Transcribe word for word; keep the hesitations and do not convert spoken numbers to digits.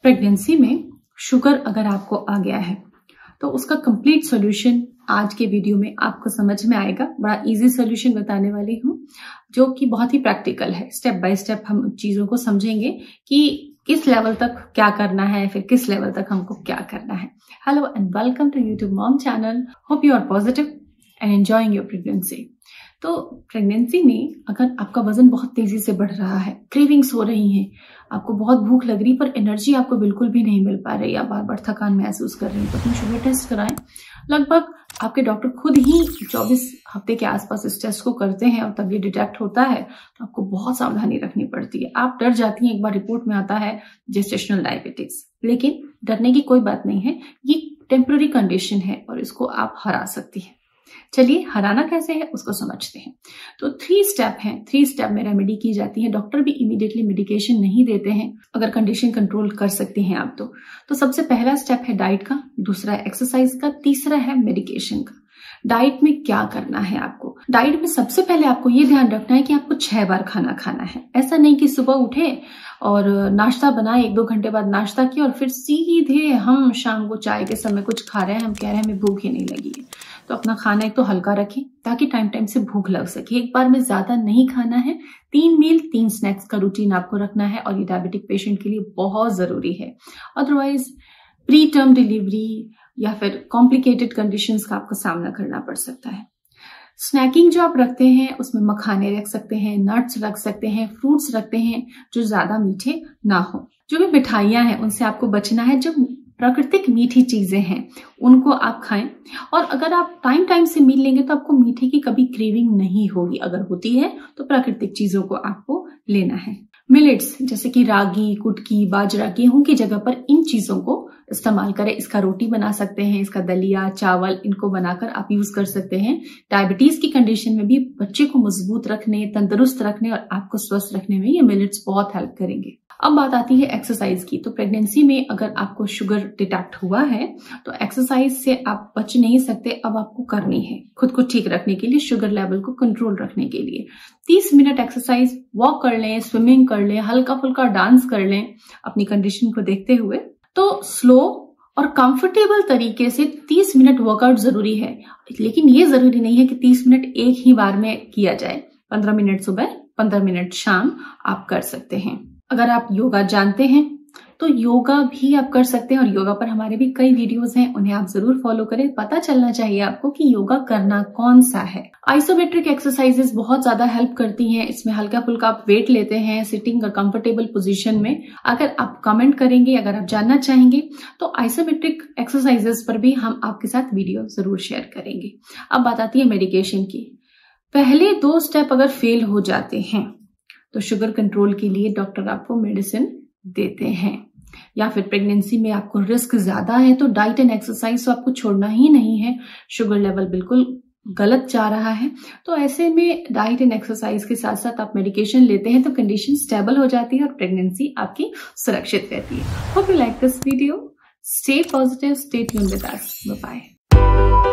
Pregnancy में sugar अगर आपको आ गया है तो उसका कंप्लीट सॉल्यूशन आज के वीडियो में आपको समझ में आएगा। बड़ा इजी सॉल्यूशन बताने वाली हूँ जो कि बहुत ही प्रैक्टिकल है। स्टेप बाय स्टेप हम चीजों को समझेंगे कि किस लेवल तक क्या करना है, फिर किस लेवल तक हमको क्या करना है। Hello and welcome to YouTube mom channel. Hope you are positive and enjoying your pregnancy. तो प्रेगनेंसी में अगर आपका वजन बहुत तेजी से बढ़ रहा है, क्रेविंग्स हो रही हैं, आपको बहुत भूख लग रही पर एनर्जी आपको बिल्कुल भी नहीं मिल पा रही, आप बार बार थकान महसूस कर रही हैं, तो अपनी शुगर टेस्ट कराएं। लगभग आपके डॉक्टर खुद ही चौबीस हफ्ते के आसपास इस टेस्ट को करते हैं और तब ये डिटेक्ट होता है तो आपको बहुत सावधानी रखनी पड़ती है। आप डर जाती हैं, एक बार रिपोर्ट में आता है जेस्टेशनल डायबिटीज, लेकिन डरने की कोई बात नहीं है। ये टेम्पररी कंडीशन है और इसको आप हरा सकती हैं। चलिए हराना कैसे है उसको समझते हैं। तो थ्री स्टेप हैं, थ्री स्टेप में रेमेडी की जाती है। डॉक्टर भी इमीडिएटली मेडिकेशन नहीं देते हैं अगर कंडीशन कंट्रोल कर सकती हैं आप तो तो सबसे पहला स्टेप है डाइट का, दूसरा है एक्सरसाइज का, तीसरा है मेडिकेशन का। डाइट में क्या करना है आपको? डाइट में सबसे पहले आपको ये ध्यान रखना है कि आपको छह बार खाना खाना है। ऐसा नहीं कि सुबह उठे और नाश्ता बनाए, एक दो घंटे बाद नाश्ता किया और फिर सीधे हम शाम को चाय के समय कुछ खा रहे हैं, हम कह रहे हैं हमें भूख ही नहीं लगी है। तो अपना खाना एक तो हल्का रखें ताकि टाइम टाइम से भूख लग सके। एक बार में ज्यादा नहीं खाना है। तीन मील तीन स्नैक्स का रूटीन आपको रखना है और ये डायबिटिक पेशेंट के लिए बहुत जरूरी है। अदरवाइज प्री टर्म डिलीवरी या फिर कॉम्प्लिकेटेड कंडीशंस का आपको सामना करना पड़ सकता है। स्नैकिंग जो आप रखते हैं उसमें मखाने रख सकते हैं, नट्स रख सकते हैं, फ्रूट्स रखते हैं जो ज्यादा मीठे ना हो। जो भी मिठाइयां हैं उनसे आपको बचना है। जो प्राकृतिक मीठी चीजें हैं उनको आप खाएं और अगर आप टाइम टाइम से मील लेंगे तो आपको मीठे की कभी क्रेविंग नहीं होगी। अगर होती है तो प्राकृतिक चीजों को आपको लेना है। मिलेट्स जैसे कि रागी, कुटकी, बाजरा, गेहूं की जगह पर इन चीजों को इस्तेमाल करें। इसका रोटी बना सकते हैं, इसका दलिया, चावल, इनको बनाकर आप यूज कर सकते हैं। डायबिटीज की कंडीशन में भी बच्चे को मजबूत रखने, तंदुरुस्त रखने और आपको स्वस्थ रखने में ये मिलेट्स बहुत हेल्प करेंगे। अब बात आती है एक्सरसाइज की। तो प्रेगनेंसी में अगर आपको शुगर डिटेक्ट हुआ है तो एक्सरसाइज से आप बच नहीं सकते, अब आपको करनी है खुद को ठीक रखने के लिए, शुगर लेवल को कंट्रोल रखने के लिए। तीस मिनट एक्सरसाइज, वॉक कर लें, स्विमिंग कर लें, हल्का फुल्का डांस कर लें अपनी कंडीशन को देखते हुए। तो स्लो और कंफर्टेबल तरीके से तीस मिनट वर्कआउट जरूरी है, लेकिन ये जरूरी नहीं है कि तीस मिनट एक ही बार में किया जाए। पंद्रह मिनट सुबह, पंद्रह मिनट शाम आप कर सकते हैं। अगर आप योगा जानते हैं तो योगा भी आप कर सकते हैं और योगा पर हमारे भी कई वीडियोस हैं, उन्हें आप जरूर फॉलो करें। पता चलना चाहिए आपको कि योगा करना कौन सा है। आइसोमेट्रिक एक्सरसाइजेस बहुत ज्यादा हेल्प करती हैं। इसमें हल्का फुल्का आप वेट लेते हैं सिटिंग और कंफर्टेबल पोजीशन में। अगर आप कमेंट करेंगे, अगर आप जानना चाहेंगे तो आइसोमेट्रिक एक्सरसाइजेस पर भी हम आपके साथ वीडियो जरूर शेयर करेंगे। अब बात आती है मेडिकेशन की। पहले दो स्टेप अगर फेल हो जाते हैं तो शुगर कंट्रोल के लिए डॉक्टर आपको मेडिसिन देते हैं, या फिर प्रेगनेंसी में आपको रिस्क ज्यादा है तो डाइट एंड एक्सरसाइज तो आपको छोड़ना ही नहीं है। शुगर लेवल बिल्कुल गलत जा रहा है तो ऐसे में डाइट एंड एक्सरसाइज के साथ साथ आप मेडिकेशन लेते हैं तो कंडीशन स्टेबल हो जाती है और प्रेगनेंसी आपकी सुरक्षित रहती है। Hope you like this video. Stay positive, stay tuned with us. Bye bye.